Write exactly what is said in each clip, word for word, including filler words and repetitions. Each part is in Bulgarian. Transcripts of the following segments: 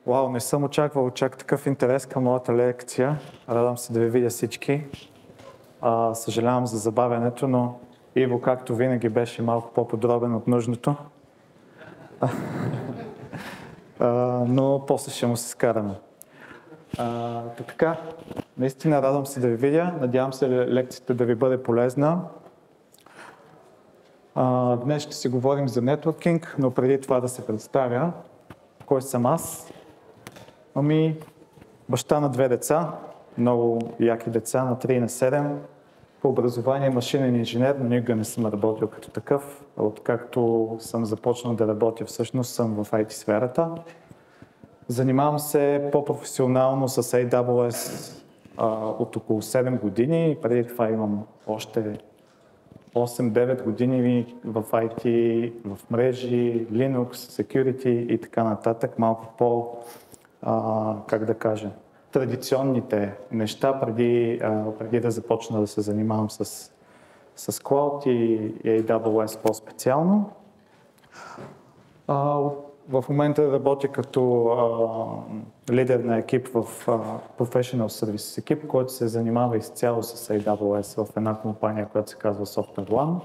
Вау, не съм очаквал чак такъв интерес към моята лекция. Радвам се да ви видя всички. А, съжалявам за забавянето, но Иво, както винаги, беше малко по-подробен от нужното. а, но после ще му се скараме. А, така, наистина радвам се да ви видя. Надявам се лекцията да ви бъде полезна. А, днес ще си говорим за нетворкинг, но преди това да се представя. Кой съм аз? Ами, баща на две деца, много яки деца, на три и на седем. По образование машинен инженер, но никога не съм работил като такъв. Откакто съм започнал да работя, всъщност съм в ай ти сферата. Занимавам се по-професионално с ей дабъл ю ес а, от около седем години. Преди това имам още осем-девет години в ай ти, в мрежи, Linux, Security и така нататък. Малко по, а, как да кажа, традиционните неща, преди, а, преди да започна да се занимавам с, с Cloud и ей дабъл ю ес по-специално. А, в момента работя като а, лидер на екип в а, Professional Services екип, който се занимава изцяло с ей дабъл ю ес в една компания, която се казва SoftwareOne.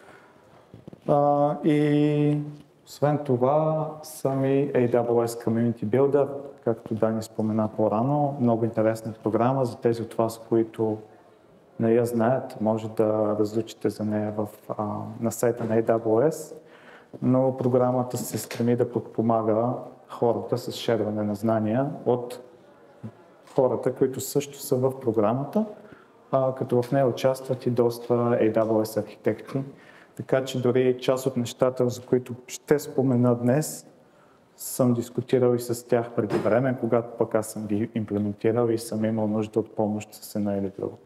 А, и освен това съм и ей дабъл ю ес Community Builder, както Дани спомена по-рано. Много интересна програма за тези от вас, които не я знаят, може да разучите за нея в, а, на сайта на ей дабъл ю ес. Но програмата се стреми да подпомага хората с шерване на знания от хората, които също са в програмата, а, като в нея участват и доста ей дабъл ю ес архитекти. Така че дори част от нещата, за които ще спомена днес, съм дискутирал и с тях преди време, когато пък аз съм ги имплементирал и съм имал нужда от помощ с една или друга.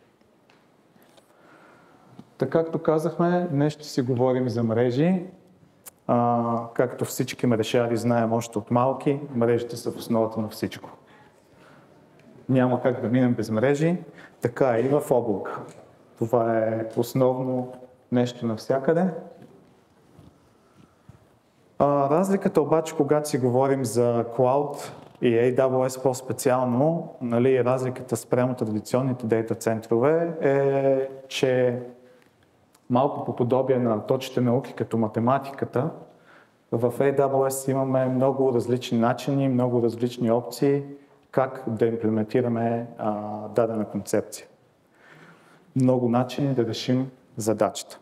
Така, както казахме, днес ще си говорим за мрежи. А, както всички мрежари знаем още от малки, мрежите са в основата на всичко. Няма как да минем без мрежи, така и в облака. Това е основно нещо навсякъде. А, разликата обаче, когато си говорим за Cloud и ей дабъл ю ес по-специално, нали, разликата спрямо традиционните дейта центрове е, че малко по подобие на точните науки, като математиката, в ей дабъл ю ес имаме много различни начини, много различни опции, как да имплементираме а, дадена концепция. Много начини да решим задачата.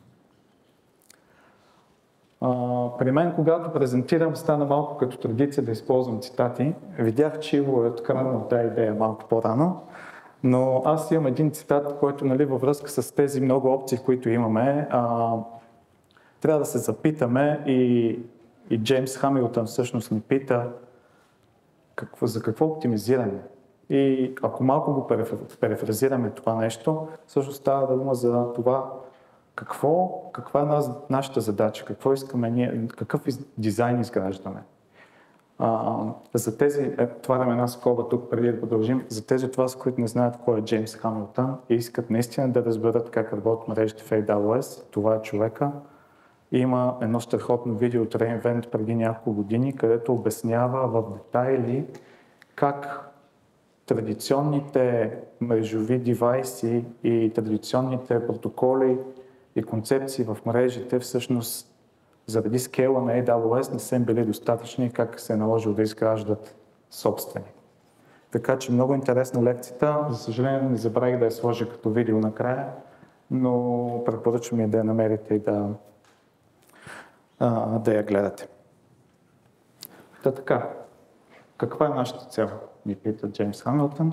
А, при мен, когато презентирам, стана малко като традиция да използвам цитати. Видях, че Иво е откраднал тази идея малко по-рано. Но аз имам един цитат, който, нали, във връзка с тези много опции, които имаме, а, трябва да се запитаме и, и Джеймс Хамилтън всъщност ни пита какво, за какво оптимизираме. И ако малко го перефразираме това нещо, всъщност става дума за това какво, каква е нашата задача, какво искаме ние, какъв дизайн изграждаме. Uh, за тези, отварям една скоба тук преди да продължим, за тези от вас, които не знаят кой е Джеймс Хамилтън и искат наистина да разберат как работят мрежите в ей дабъл ю ес, това е човека. Има едно страхотно видео от re:Invent преди няколко години, където обяснява в детайли как традиционните мрежови девайси и традиционните протоколи и концепции в мрежите всъщност заради скейла на ей дабъл ю ес не са били достатъчни, как се е наложило да изграждат собствени. Така че много интересна лекцията. За съжаление не забравих да я сложа като видео накрая, но препоръчвам я да я намерите и да, а, да я гледате. Та така, каква е нашата цел? Ми пита Джеймс Хамилтън.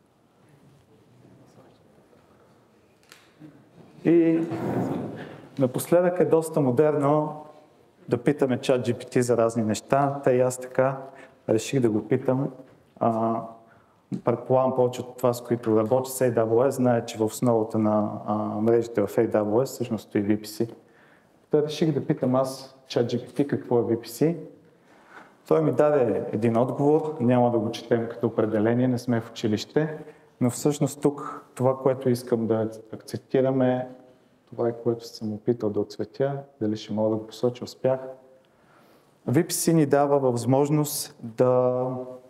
И напоследък е доста модерно да питаме чат джи пи ти за разни неща. Та и аз така реших да го питам. А, предполагам повече от това, с които работи с ей дабъл ю ес, знае, че в основата на а, мрежите в ей дабъл ю ес всъщност стои ви пи си. Та реших да питам аз чат джи пи ти какво е ви пи си. Той ми даде един отговор, няма да го четем като определение, не сме в училище, но всъщност тук това, което искам да акцентираме, това е, което съм опитал да отцветя, дали ще мога да го посоча, успях. ви пи си ни дава възможност да,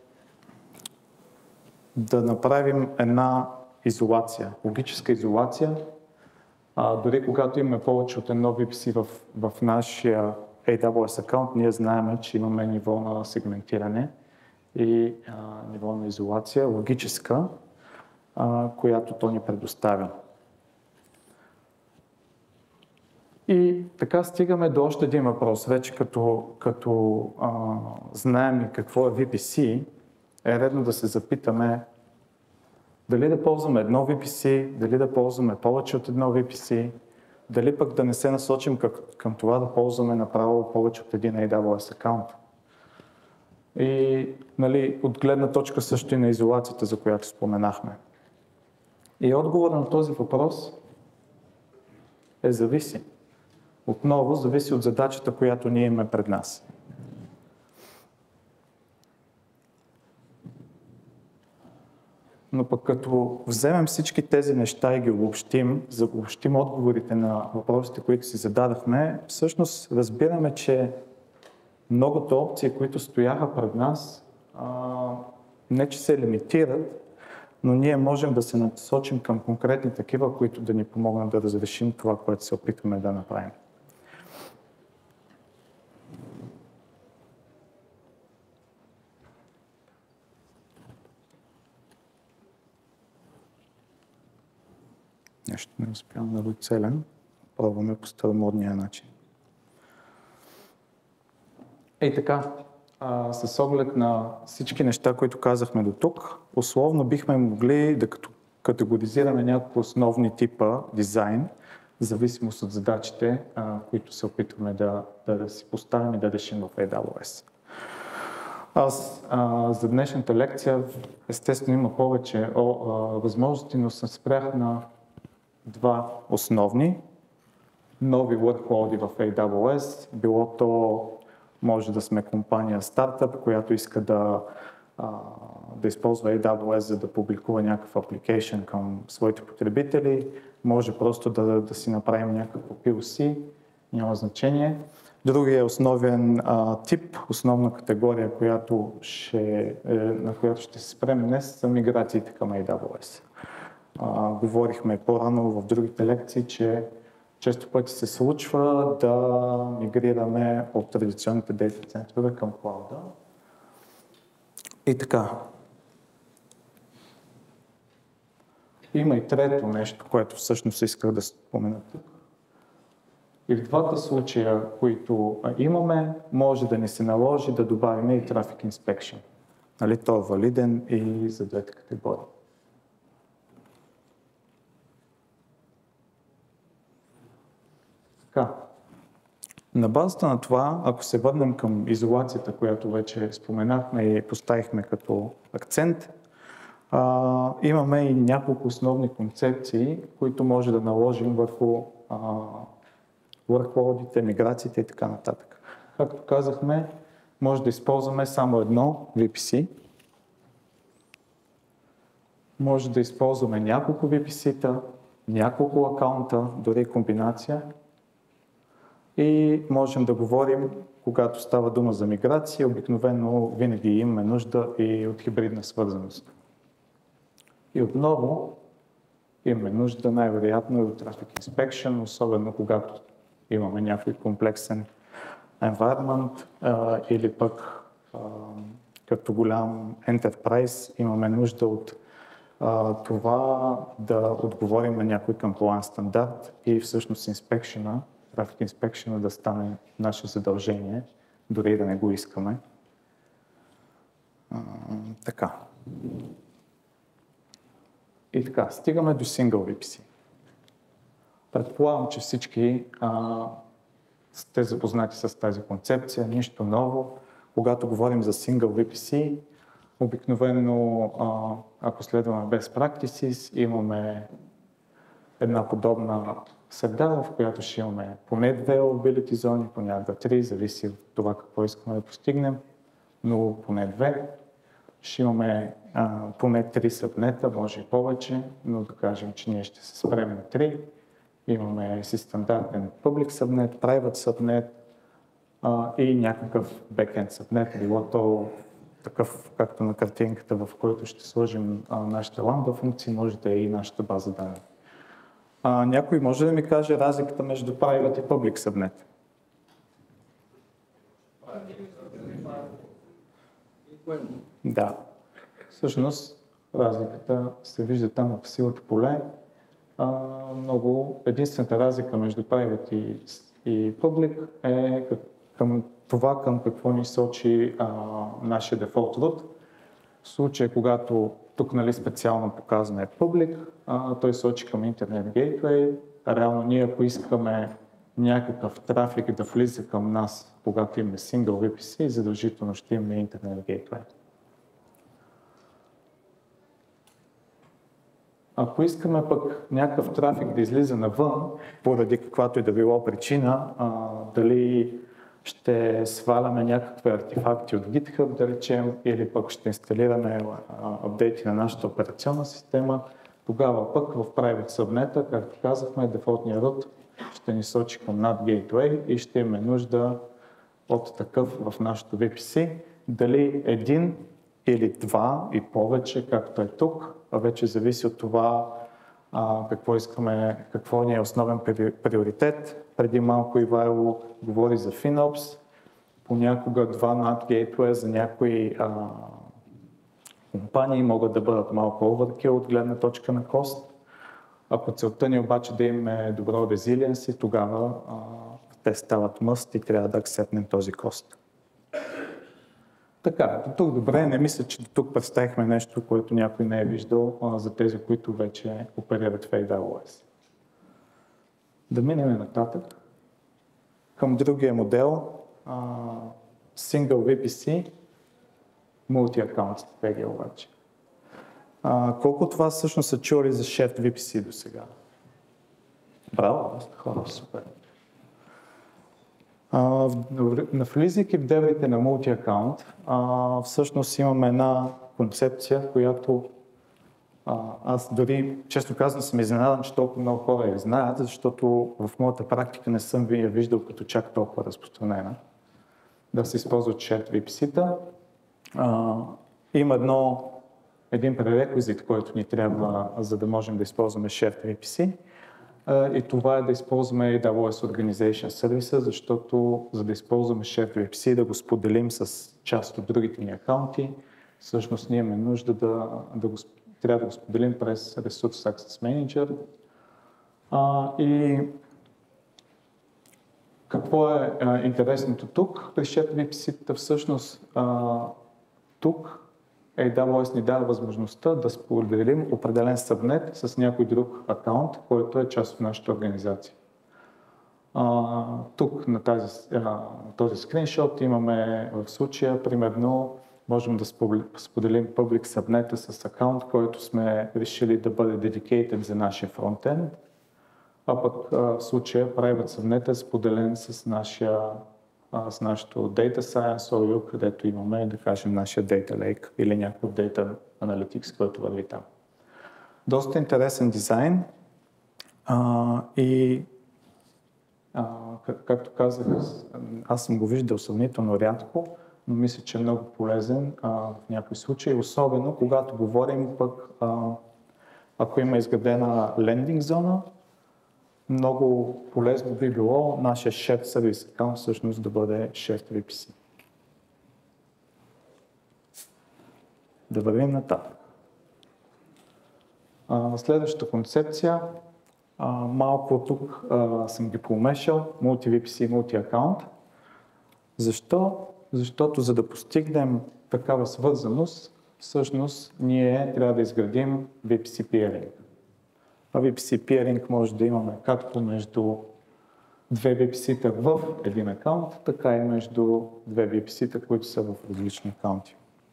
да направим една изолация, логическа изолация. А, дори когато имаме повече от едно ви пи си в, в нашия ей дабъл ю ес акаунт, ние знаем, че имаме ниво на сегментиране и а, ниво на изолация, логическа, а, която то ни предоставя. И така стигаме до още един въпрос. Вече като, като а, знаем какво е ви пи си, е редно да се запитаме дали да ползваме едно ви пи си, дали да ползваме повече от едно ви пи си, дали пък да не се насочим към, към това да ползваме направо повече от един ей дабъл ю ес акаунт. И нали, от гледна точка също и на изолацията, за която споменахме. И отговор на този въпрос е зависи. Отново зависи от задачата, която ние имаме пред нас. Но пък като вземем всички тези неща и ги обобщим, за да обобщим отговорите на въпросите, които си зададахме, всъщност разбираме, че многото опции, които стояха пред нас, а, не че се лимитират, но ние можем да се насочим към конкретни такива, които да ни помогнат да разрешим това, което се опитваме да направим. Нещо не успявам да бъда целен. Пробваме по старомодния начин. Ей така, а, с оглед на всички неща, които казахме до тук, условно бихме могли да категоризираме няколко основни типа дизайн, в зависимост от задачите, а, които се опитваме да, да, да си поставим и да решим в ей дабъл ю ес. Аз а, за днешната лекция, естествено има повече о, а, възможности, но съм спрях на два основни нови workload в ей дабъл ю ес. Било то може да сме компания стартъп, която иска да, а, да използва ей дабъл ю ес, за да публикува някакъв application към своите потребители. Може просто да, да си направим някакво пи ел си, няма значение. Другия основен а, тип, основна категория, която ще, е, на която ще се спрем днес, са миграциите към ей дабъл ю ес. А, говорихме по-рано в другите лекции, че често пъти се случва да мигрираме от традиционните дейта центрове към клауда. И така. Има и трето нещо, което всъщност исках да спомена тук. И в двата случая, които имаме, може да ни се наложи да добавим и Traffic Inspection. Нали, той е валиден и за двете категории. Така. На базата на това, ако се върнем към изолацията, която вече споменахме и поставихме като акцент, а, имаме и няколко основни концепции, които може да наложим върху а, workload-ите, миграциите и така нататък. Както казахме, може да използваме само едно ви пи си. Може да използваме няколко ви пи си-та, няколко акаунта, дори комбинация. И можем да говорим, когато става дума за миграция, обикновено винаги имаме нужда и от хибридна свързаност. И отново имаме нужда най-вероятно и от Traffic Inspection, особено когато имаме някой комплексен environment а, или пък а, като голям enterprise имаме нужда от а, това да отговорим на някой compliance стандарт и всъщност инспекшена, Traffic Inspection да стане наше задължение, дори да не го искаме. А, така. И така, стигаме до Single ви пи си. Предполагам, че всички а, сте запознати с тази концепция, нищо ново. Когато говорим за Single ви пи си, обикновено, а, ако следваме best practices, имаме една подобна среда, в която ще имаме поне две availability зони, понякога три, зависи от това какво искаме да постигнем, но поне две. Ще имаме а, поне три събнета, може и повече, но да кажем, че ние ще се спрем на три. Имаме си стандартен public subnet, private subnet, а, и някакъв backend subnet, било то такъв, както на картинката, в който ще сложим а, нашите ламда функции, може да е и нашата база данни. А, някой може да ми каже разликата между private и public subnet? Да. Всъщност разликата се вижда там в силата поле. А, много единствената разлика между private и, и public е към това, към какво ни сочи а, нашия default root. В случая, когато тук нали, специално показваме public, а, той сочи към Internet Gateway. Реално ние, ако искаме някакъв трафик да влиза към нас, когато имаме single ви пи си, задължително ще имаме Internet Gateway. Ако искаме пък някакъв трафик да излиза навън, поради каквато и да било причина, а, дали ще сваляме някакви артефакти от GitHub, да речем, или пък ще инсталираме апдейти на нашата операционна система, тогава пък в Private Subnet, както казахме, дефолтният root ще ни сочи към над Gateway и ще имаме нужда от такъв в нашото ви пи си. Дали един или два и повече, както е тук, вече зависи от това а, какво искаме, какво ни е основен приоритет. Преди малко Ивайло говори за FinOps, понякога два над Gateway за някои а, компании могат да бъдат малко overkill от гледна точка на кост. Ако целта ни обаче да имаме добро resilience, тогава а, те стават must и трябва да акцептнем този кост. Така, до тук добре, не мисля, че до тук представихме нещо, което някой не е виждал а, за тези, които вече оперират в ей дабъл ю ес. Да минем нататък към другия модел, а, Single ви пи си, Multi-Account стратегия обаче. А, колко от вас всъщност са чули за Shared ви пи си до сега? Браво, хора, супер. Навлизайки в дебрите на Multi-Account, а, всъщност имаме една концепция, която а, аз дори, често казвам, съм изненадан, че толкова много хора я знаят, защото в моята практика не съм ви я виждал като чак толкова разпространена. Да се използват Shared ви пи си-та. А, има едно, един пререквизит, който ни трябва, за да можем да използваме Shared ви пи си. И това е да използваме ей дабъл ю ес Organization Services, защото за да използваме Shared ви пи си, да го споделим с част от другите ни акаунти, всъщност ние имаме нужда да, да го, трябва да го споделим през Resource Access Manager. А, и какво е а, интересното тук? При Shared ви пи си-та всъщност а, тук ей дабъл ю ес ни дава възможността да споделим определен събнет с някой друг акаунт, който е част от нашата организация. А, тук на тази, а, този скриншот имаме в случая, примерно, можем да споделим public събнета с акаунт, който сме решили да бъде dedicated за нашия фронтенд, а пък а, в случая private събнет е споделен с нашия с нашото Data Science о ю, където имаме, да кажем, нашия Data Lake или някакъв Data Analytics, който върви там. Доста интересен дизайн а, и а, как, както казах, аз съм го виждал сравнително рядко, но мисля, че е много полезен а, в някои случаи, особено когато говорим пък, а, ако има изградена лендинг зона, много полезно би било нашия Shared Service Account всъщност да бъде Shared ви пи си. Да вървим нататък. Следващата концепция, а, малко тук а, съм ги помешал, Multi-ви пи си и Multi-Account. Защо? Защото за да постигнем такава свързаност, всъщност ние трябва да изградим ви пи си peering. А ви пи си peering може да имаме както между две ви пи си-та в един акаунт, така и между две ви пи си-та, които са в различни акаунти.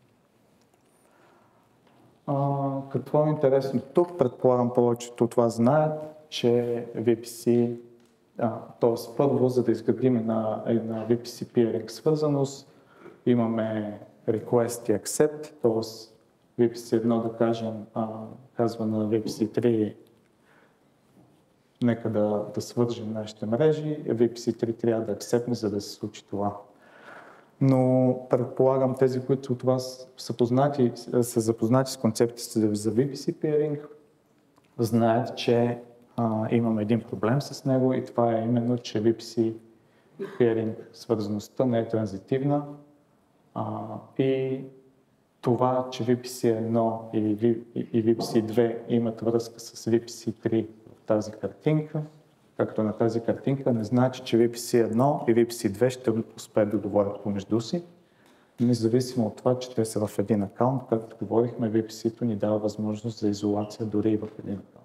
А, какво е интересно тук? Предполагам, повечето от вас знаят, че ви пи си, т.е. първо, за да изградим една, една ви пи си peering свързаност, имаме request и accept, т.е. ви пи си едно, да кажем, а, казва на ви пи си три нека да, да свържем нашите мрежи, ви пи си три трябва да акцептне, за да се случи това. Но предполагам тези, които от вас са, познати, са запознати с концепцията за ви пи си peering, знаят, че а, имаме един проблем с него и това е именно, че ви пи си peering свързаността не е транзитивна а, и това, че ви пи си едно и ви пи си две имат връзка с ви пи си три в тази картинка, както на тази картинка, не значи, че ви пи си едно и ви пи си две ще успеят да говорят помежду си, независимо от това, че те са в един акаунт, както говорихме, ви пи си-то ни дава възможност за изолация дори и в един акаунт.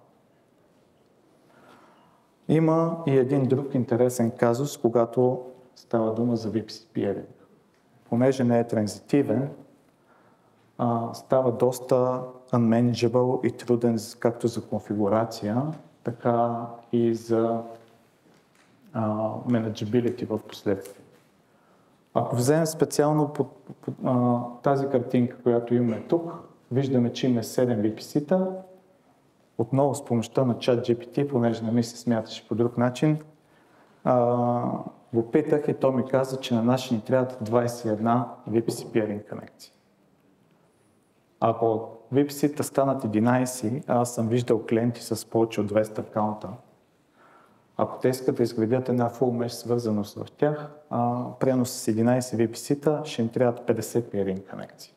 Има и един друг интересен казус, когато става дума за ви пи си peering. Понеже не е транзитивен, става доста unmanageable и труден както за конфигурация, така и за manageability в последствие. Ако вземем специално под, под, а, тази картинка, която имаме тук, виждаме, че има седем ви пи си-та. Отново с помощта на ChatGPT, понеже не ми се смяташе по друг начин, а, го питах и то ми каза, че на наши ни трябват двайсет и една ви пи си peering конекции. Ако ви пи си-та станат единайсет, аз съм виждал клиенти с повече от двеста акаунта. Ако те искат да изградят една full mesh свързаност в тях, а, примерно с единайсет ви пи си-та ще им трябват петдесет peering конекции.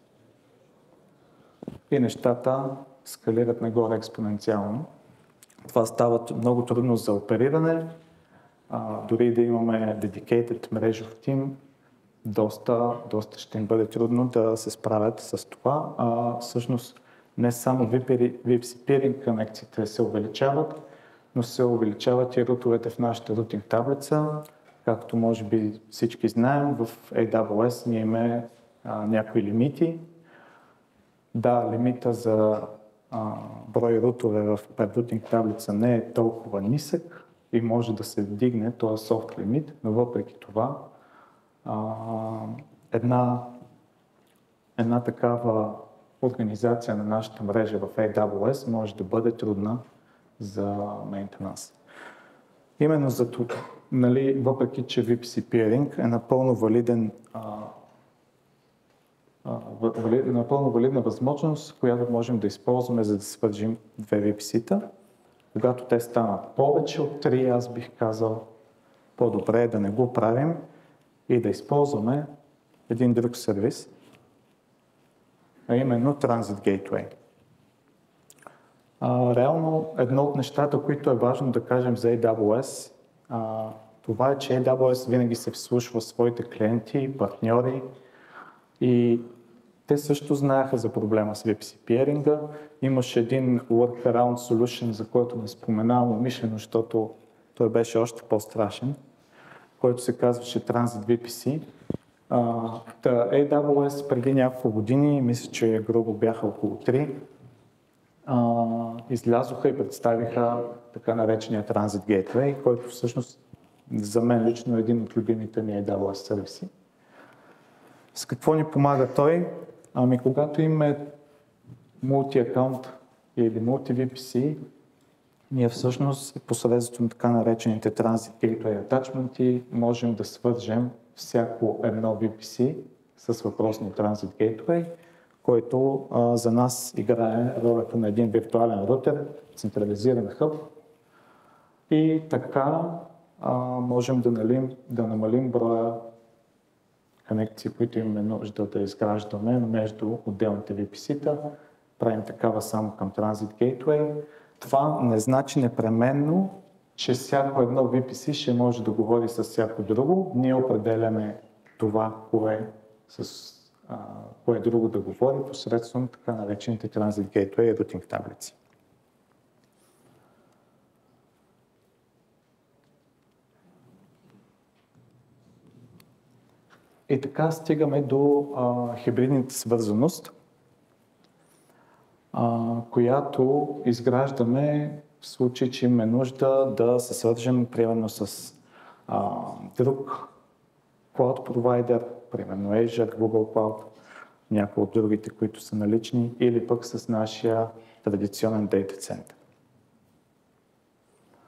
И нещата скалират нагоре експоненциално. Това става много трудно за опериране. А, дори да имаме dedicated мрежов тим, доста, доста ще им бъде трудно да се справят с това. А, всъщност не само ви пи си peering конекциите се увеличават, но се увеличават и рутовете в нашата рутинг таблица. Както може би всички знаем, в ей дабъл ю ес ние имаме а, някои лимити. Да, лимита за а, брой рутове в рутинг таблица не е толкова нисък и може да се вдигне, това е soft лимит, но въпреки това а, една, една такава организация на нашата мрежа в ей дабъл ю ес може да бъде трудна за maintenance. Именно за това, нали, въпреки че ви пи си peering е напълно валиден, а, а, вали, напълно валидна възможност, която можем да използваме, за да свържим две ви пи си-та. Когато те станат повече от три, аз бих казал, по-добре е да не го правим и да използваме един друг сервис, а именно Transit Gateway. А, реално едно от нещата, които е важно да кажем за ей дабъл ю ес, а, това е, че ей дабъл ю ес винаги се вслушва в своите клиенти, партньори и те също знаеха за проблема с ви пи си peering-а. Имаше един workaround solution, за който не споменавам умишлено, защото той беше още по-страшен, който се казваше Transit ви пи си. Uh, ей дабъл ю ес преди няколко години, мисля, че грубо бяха около три, uh, излязоха и представиха така наречения Transit Gateway, който всъщност за мен лично е един от любимите ми ей дабъл ю ес сервиси. С какво ни помага той? Ами когато имаме мулти-акаунт или мулти-ви пи си, ние всъщност посредством така наречените Transit Gateway Attachment можем да свържем всяко едно ви пи си с въпросния Transit Gateway, който а, за нас играе ролята на един виртуален рутер, централизиран хъб и така а, можем да, налим, да намалим броя конекции, които имаме нужда да изграждаме между отделните ви пи си-та. Правим такава само към Transit Gateway. Това не значи непременно, че всяко едно ви пи си ще може да говори с всяко друго. Ние определяме това, кое, с, а, кое друго да говори посредством така наречените Transit Gateway и Routing таблици. И така стигаме до а, хибридната свързаност, а, която изграждаме в случай, че имаме нужда да се свържем примерно с а, друг cloud provider, примерно Azure, Google Cloud, някои от другите, които са налични, или пък с нашия традиционен дейта център.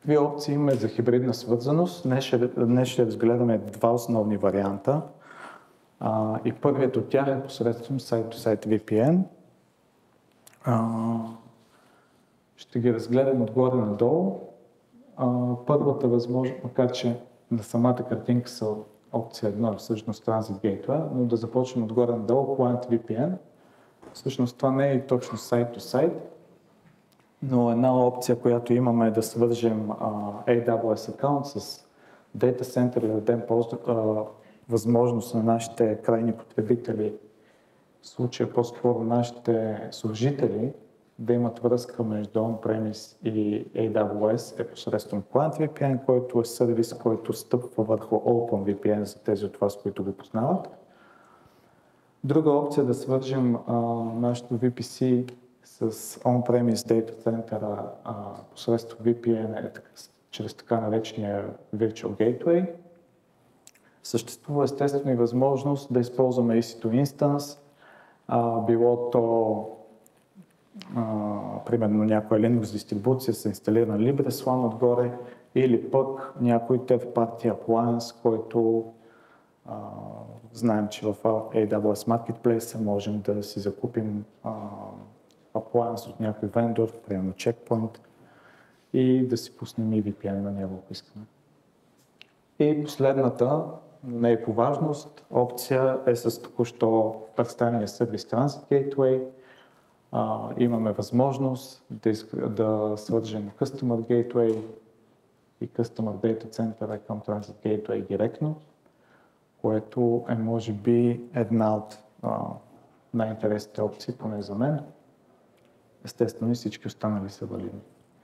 Какви опции имаме за хибридна свързаност? Днес ще, днес ще разгледаме два основни варианта. А, и първият от тях е посредством Site-to-Site ви пи ен. А, ще ги разгледам отгоре надолу. А, първата възможност, макар че на самата картинка са опция едно е всъщност Transit Gateway, но да започнем отгоре надолу, Client ви пи ен. Всъщност това не е точно Site-to-Site, но една опция, която имаме е да свържем а, ей дабъл ю ес аккаунт с Data Center и да дадем възможност на нашите крайни потребители, в случая по-скоро нашите служители, да имат връзка между On-Premise и ей дабъл ю ес е посредством Client ви пи ен, който е сервис, който стъпва върху OpenVPN за тези от вас, които го познават. Друга опция е да свържем а, нашото ви пи си с On-Premise Data Center посредством ви пи ен е, чрез така наречения Virtual Gateway. Съществува естествено и възможност да използваме и си ту Instance, а, било то а, примерно някоя Linux дистрибуция се инсталира на LibreSwan отгоре или пък някой third-party appliance, който а, знаем, че в ей дабъл ю ес Marketplace можем да си закупим а, appliance от някой вендор, примерно Checkpoint, и да си пуснем и ви пи ен на него, ако искаме. И последната, не е по важност, опция е с току-що представения сервис Transit Gateway. А, имаме възможност да, изк... да свържем Customer Gateway и Customer Data Center към Transit Gateway директно, което е може би една от а, най-интересните опции, поне за мен. Естествено и всички останали са валидни.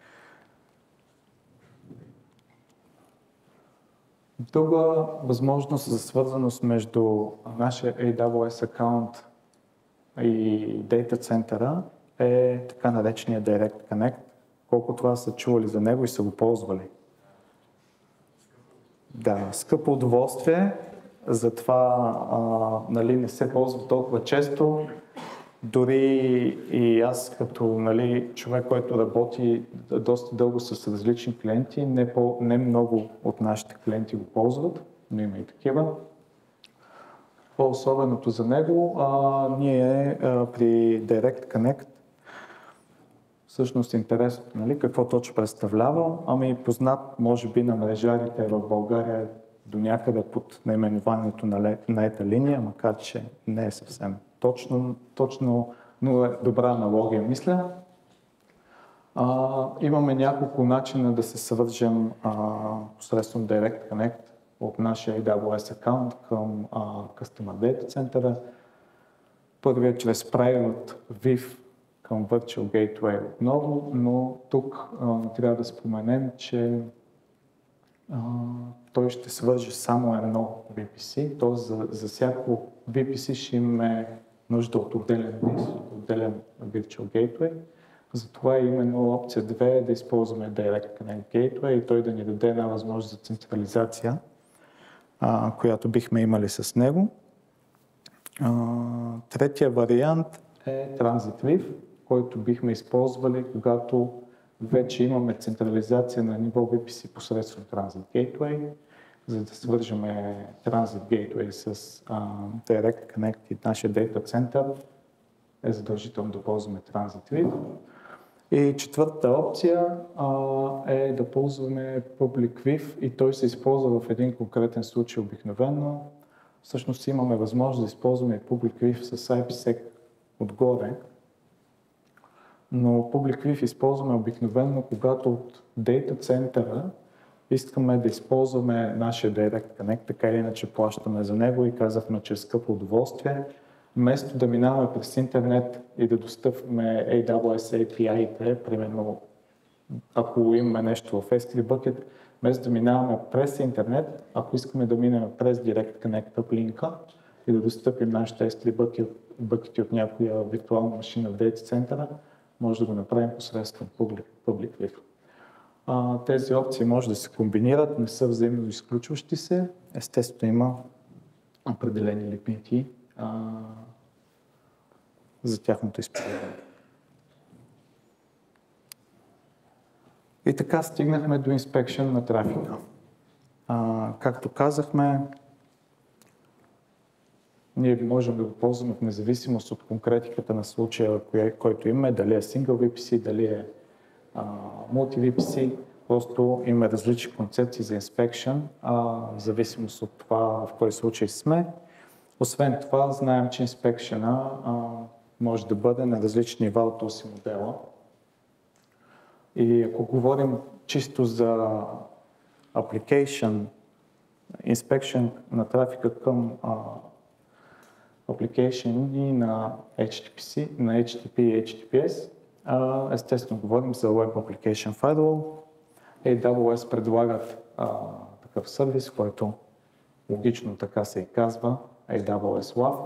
Друга възможност за свързаност между нашия ей дабъл ю ес аккаунт и Data Center е така наречения Direct Connect. Колко това са чували за него и са го ползвали? Да, скъпо удоволствие, затова а, нали, не се ползва толкова често. Дори и аз като нали, човек, който работи доста дълго с различни клиенти, не, по, не много от нашите клиенти го ползват, но има и такива. По-особеното за него а, ние а, при Direct Connect, всъщност интересното, нали, какво точно представлява, ами познат може би на мрежарите в България до някъде под наименованието на, на ета линия, макар че не е съвсем точно, точно но е добра аналогия, мисля. А, имаме няколко начина да се свържем а, посредством Direct Connect от нашия ей дабъл ю ес аккаунт към а, Customer Data Center. Първият чрез Private ви ай ай към Virtual Gateway отново, но тук а, трябва да споменем, че а, той ще свърже само едно ви пи си, т.е. за, за всяко ви пи си ще имаме нужда от отделен ви ай ай, отделен Virtual Gateway. Затова е именно опция две да използваме Direct Connect Gateway и той да ни даде една възможност за централизация, а, която бихме имали с него. А, третия вариант е Transit ви ай ай, който бихме използвали, когато вече имаме централизация на ниво ви пи си посредством Transit Gateway, за да свържем Transit Gateway с uh, Direct Connect и нашия Data Center, е задължително да ползваме Transit ви ай ай. И четвъртата опция uh, е да ползваме Public ви ай ай и той се използва в един конкретен случай обикновено. Всъщност имаме възможност да използваме Public ви ай ай с ай пи сек отгоре, но Public ви ай ай използваме обикновено, когато от Data Center искаме да използваме нашия Direct Connect, така или иначе плащаме за него и казахме, че е скъпо удоволствие. Вместо да минаваме през интернет и да достъпваме ей дабъл ю ес ей пи ай-те, примерно ако имаме нещо в ес три Bucket, вместо да минаваме през интернет, ако искаме да минем през Direct Connect uplink и да достъпим нашите ес три Bucket от някоя виртуална машина в Data Center, може да го направим посредством Public, Public ви ай ай. Тези опции може да се комбинират, не са взаимно изключващи се. Естествено има определени лимити а, за тяхното използване. И така стигнахме до inspection на трафика. А, както казахме, ние можем да го ползваме в независимост от конкретиката на случая, който имаме, дали е Single ви пи си, дали е а, Multi ви пи си. Просто има различни концепции за inspection, а, в зависимост от това в кой случай сме. Освен това, знаем, че inspection може да бъде на различни нива от този модела. И ако говорим чисто за application, inspection на трафика към а, application и на Ейч Ти Ти Пи, на Ейч Ти Ти Пи и Ейч Ти Ти Пи Ес, а, естествено говорим за Web Application Firewall. Ей Дабъл Ес предлагат а, такъв сервис, който логично така се и казва, Ей Дабъл Ес Лав,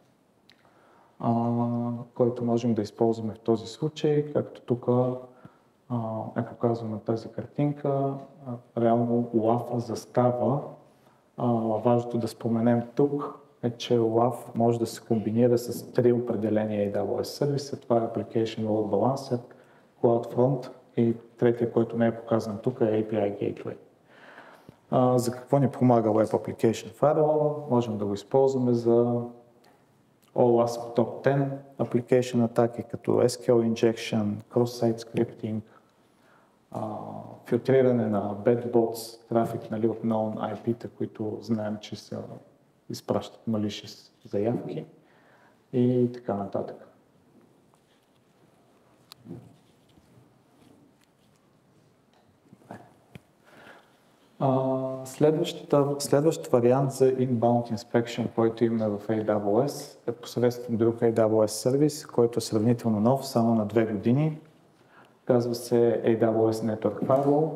а, който можем да използваме в този случай, както тук е показано на тази картинка. А, реално лав застава. А, важното да споменем тук е, че лав може да се комбинира с три определени Ей Дабъл Ес сервиса. Това е Application Load Balancer, CloudFront и третия, който не е показан тук, е Ей Пи Ай Gateway. А, за какво ни помага Web Application Firewall? Можем да го използваме за OWASP Top десет application атаки, като Ес Кю Ел Injection, Cross-Site Scripting, а, филтриране на Bad Bots, трафик, нали, от known Ай Пи-та, които знаем, че се изпращат malicious заявки и така нататък. Uh, следващ вариант за inbound inspection, който имаме в Ей Дабъл Ес, е посредством друг Ей Дабъл Ес сервис, който е сравнително нов, само на две години. Казва се Ей Дабъл Ес Network Firewall.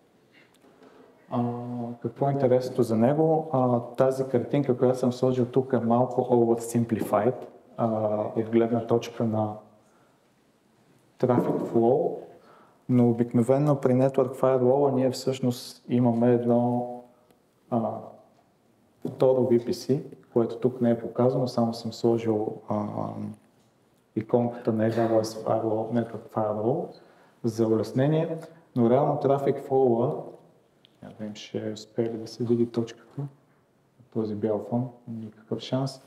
Uh, какво е интересното за него? Uh, тази картинка, която съм сложил тук, е малко oversimplified uh, от гледна точка на traffic flow. Но обикновено при Network Firewall ние всъщност имаме едно а, второ ви пи си, което тук не е показано, само съм сложил а, иконката на Ей Дабъл Ес Firewall, Network Firewall за улеснение, но реално Traffic Flow, не знам, ще успее ли да се види точката на този бял фон, никакъв шанс.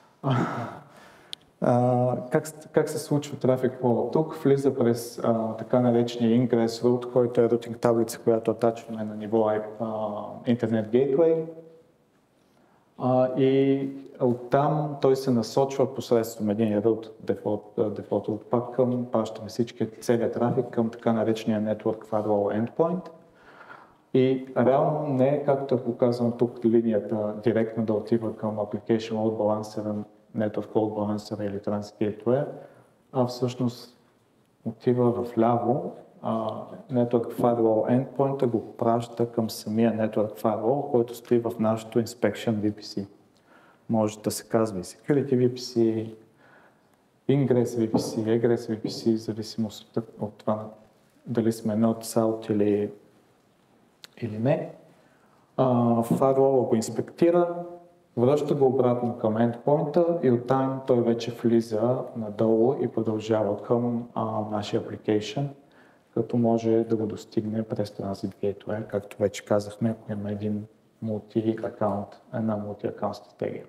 Uh, как, как се случва Traffic Flow? Тук влиза през uh, така наречения Ingress Route, който е рутинг таблица, която атачваме на ниво uh, Internet Gateway. Uh, и оттам той се насочва посредством един route, default, uh, default route пак към, пращаме всички целият трафик към така наречения Network Firewall Endpoint. И реално не е както е показано тук линията директно да отива към Application Load Balancer, Network Load Balancer или Transit Gateway, а всъщност отива в ляво. Network Firewall Endpoint го праща към самия Network Firewall, който стои в нашото Inspection ви пи си. Може да се казва и Security ви пи си, Ingress ви пи си, Egress ви пи си, в зависимост от, от това дали сме North, South или, или не. Firewall го инспектира, връща го обратно към endpoint и оттам той вече влиза надолу и продължава към а, нашия application, като може да го достигне през Transit Gateway, както вече казахме, ако има един multi-аккаунт, една multi-аккаунт стратегия.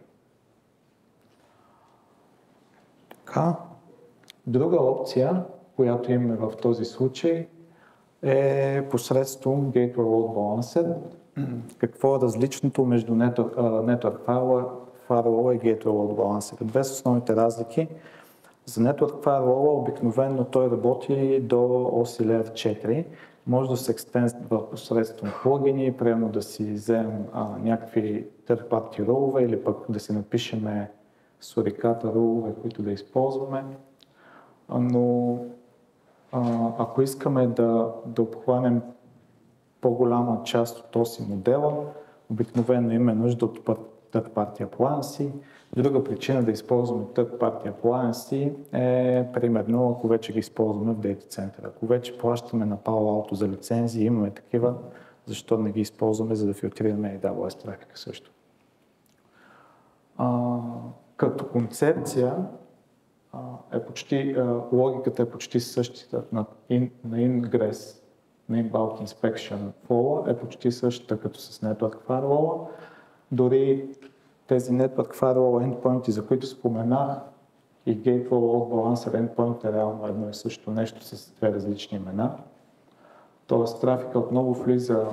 Така. Друга опция, която имаме в този случай, е посредством Gateway Load Balancer. Какво е различното между Network, uh, Network Firewall и Gateway Load Balancer? Две са основните разлики. За Network Firewall обикновено той работи до О Си Layer четири. Може да се екстензва посредством плагини, примерно да си вземем uh, някакви third-party ролове или пък да си напишеме суриката ролове, които да използваме. Но uh, ако искаме да, да обхванем по-голяма част от този модела, обикновено има нужда от third-party appliances. Друга причина да използваме third-party appliances е, примерно, ако вече ги използваме в Data Center. Ако вече плащаме на Palo Alto за лицензии, имаме такива, защо не ги използваме, за да филтрираме Ей Дабъл Ес трафика също. А, като концепция а, е почти, а, логиката е почти същата на, in, на Ingress Main Bulk Inspection Flow е почти същата като с Network Firewall. Дори тези Network Firewall endpoint, за които споменах, и Gateway Load Balancer endpoint е реално едно и също нещо с две различни имена. Тоест трафика отново влиза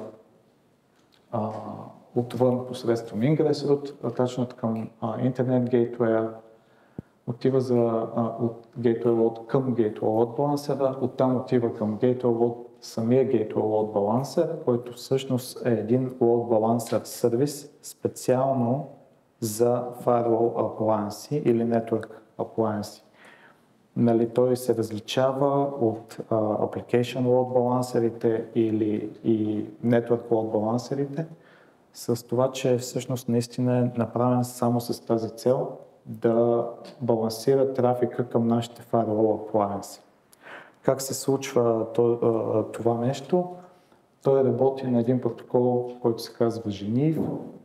а, отвън посредством Ingress Route, attachment към Internet Gateway, отива за, а, от Gateway Load към Gateway Load Balancer, оттам отива към Gateway Load, самия Gateway Load Balancer, който всъщност е един Load Balancer сервис специално за Firewall Appliance или Network Appliance. Нали, той се различава от а, Application Load Balancerите или и Network Load Balancerите с това, че всъщност наистина е направен само с тази цел да балансира трафика към нашите Firewall Appliance. Как се случва това нещо? Той работи на един протокол, който се казва Geneve,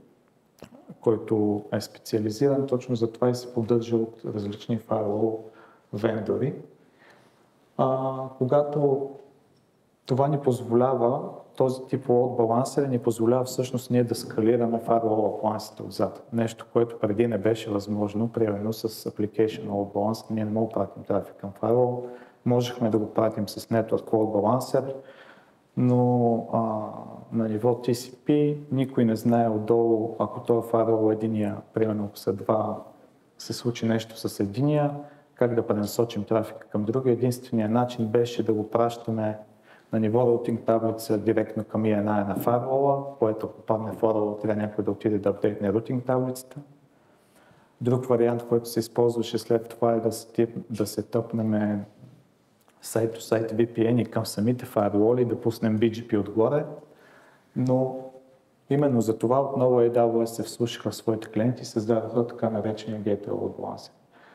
който е специализиран точно за това и се поддържа от различни Firewall вендори. А, когато това ни позволява, този тип load balancer ни позволява всъщност ние да скалираме Firewall Appliance-ите отзад. Нещо, което преди не беше възможно, примерно с Application Load Balancer, ние не можем да пратим трафик към Firewall, можехме да го пратим с Network Load Balancer, но а, на ниво Ти Си Пи никой не знае отдолу, ако този Firewall единия, примерно ако са два, се случи нещо с единия, как да пренасочим трафика към друга. Единственият начин беше да го пращаме на ниво роутинг таблица директно към И Ен Ай на файрвола, което ако падне файрвола, трябва някой да отиде да апдейтне роутинг таблицата. Друг вариант, който се използваше след това е да се, да се тъпнем сайт-то-сайт Ви Пи Ен и към самите файрволи и да пуснем Би Джи Пи отгоре. Но именно за това отново Ей Дабъл Ю Ес се вслушаха в своите клиенти и създадаха така наречения Gateway Load Balancer.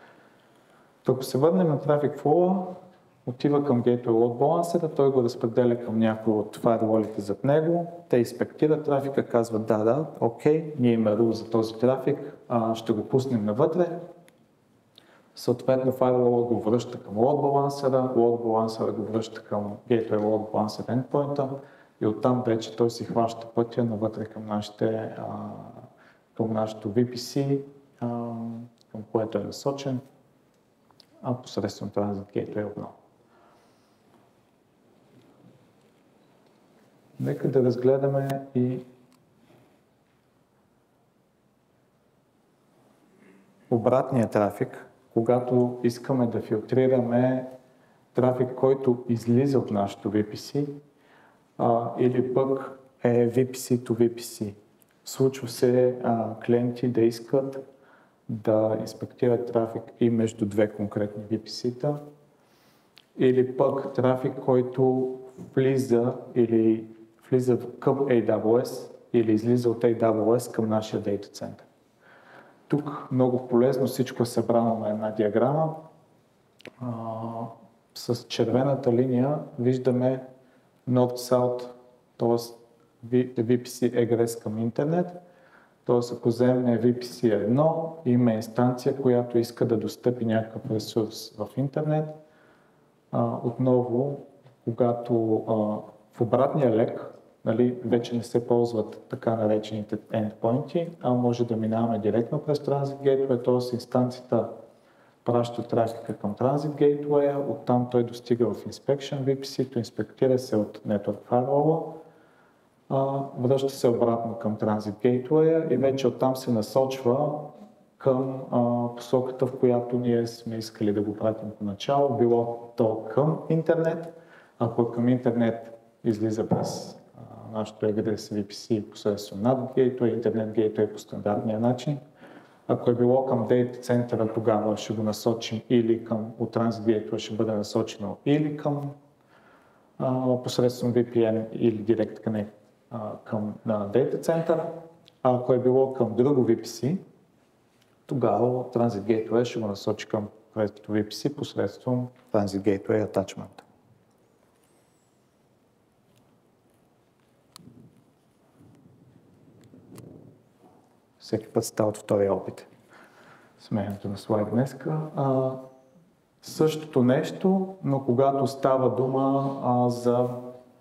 Ако се върнем на Traffic Flow, отива към Gateway Load Balancer, той го разпределя към някои от файрволите зад него, те инспектират трафика, казват да, да, окей, ние имаме рул за този трафик, а, ще го пуснем навътре. Съответно файрвола го връща към Load Balancer, Load Balancer го връща към Gateway Load Balancer endpoint и оттам вече той си хваща пътя навътре към, нашите, а, към нашото Ви Пи Си, а, към което е насочен, а посредством Transit Gateway отново. Нека да разгледаме и обратния трафик, когато искаме да филтрираме трафик, който излиза от нашото Ви Пи Си, а, или пък е Ви Пи Си to Ви Пи Си. Случва се а, клиенти да искат да инспектират трафик и между две конкретни Ви Пи Си-та, или пък трафик, който влиза или влиза към Ей Дабъл Ю Ес или излиза от Ей Дабъл Ю Ес към нашия дейта център. Тук много полезно всичко е събрано на една диаграма. А, с червената линия виждаме North-South, т.е. Ви Пи Си Egress към интернет. Т.е. ако вземем Ви Пи Си едно, има инстанция, която иска да достъпи някакъв ресурс в интернет. А, отново, когато а, в обратния лек, нали, вече не се ползват така наречените endpoints, а може да минаваме директно през Transit Gateway, т.е. инстанцията праща трафика към Transit Gateway, оттам той достига в Inspection Ви Пи Си, то инспектира се от Network Firewall, връща се обратно към Transit Gateway и вече оттам се насочва към а, посоката, в която ние сме искали да го пратим поначало, било то към интернет, ако към интернет излиза през а, нашото Egress Ви Пи Си посредством NAT Gateway, Internet Gateway по стандартния начин. Ако е било към дейта центъра, тогава ще го насочим или към, от Transit Gateway ще бъде насочено или към а, посредством Ви Пи Ен или Direct Connect а, към дейта центъра. А ако е било към друго Ви Пи Си, тогава Transit Gateway ще го насочи към проектното Ви Пи Си посредством Transit Gateway Attachment. Всеки път става от втория опит. Сменянето на слайд днеска. А, същото нещо, но когато става дума а, за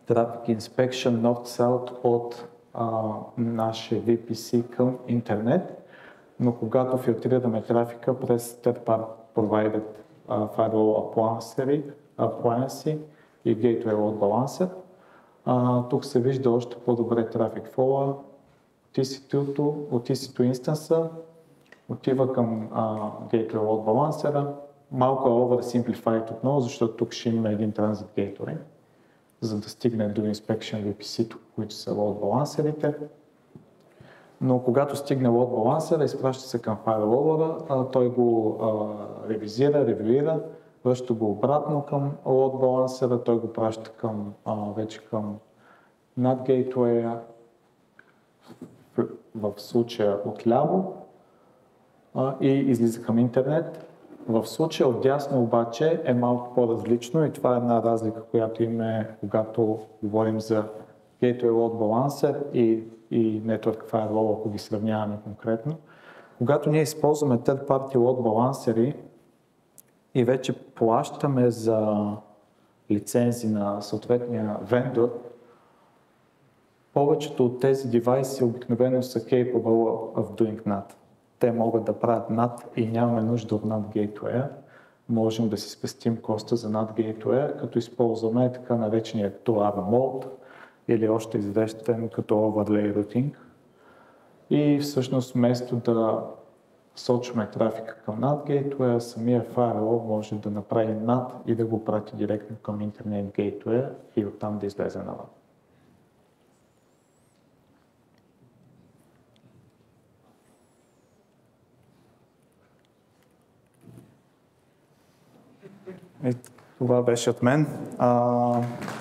Traffic Inspection North-South от а, нашия ви пи си към интернет, но когато филтрираме трафика през third-party provided uh, firewall appliance и Gateway Load Balancer, uh, тук се вижда още по-добре Traffic Flow. Ти си от ти си две инстанса отива към uh, Gateway Load Balancer. Малко е oversimplified отново, защото тук ще има един Transit Gateway, за да стигне до Inspection ви пи си, които са Load Balancerите. Но когато стигне Load Balancer, изпраща се към firewall-а, той го а, ревизира, ревюира, връща го обратно към Load Balancer, той го праща към, а, вече към над Gateway, в, в случая отляво, а, и излиза към интернет. В случая отдясно обаче е малко по-различно и това е една разлика, която има, когато говорим за Gateway Load Balancer и, и Network Firewall, ако ги сравняваме конкретно. Когато ние използваме third-party load балансери и вече плащаме за лицензи на съответния вендор, повечето от тези девайси обикновено са capable of doing N A T. Те могат да правят N A T и нямаме нужда от N A T Gateway. Можем да си спестим коста за N A T Gateway, като използваме така наречения two R Mode или още известен като Overlay Routing. И всъщност вместо да сочваме трафика към N A T Gateway, самия firewall може да направи N A T и да го прати директно към Internet Gateway и оттам да излезе навън. И това беше от мен. А...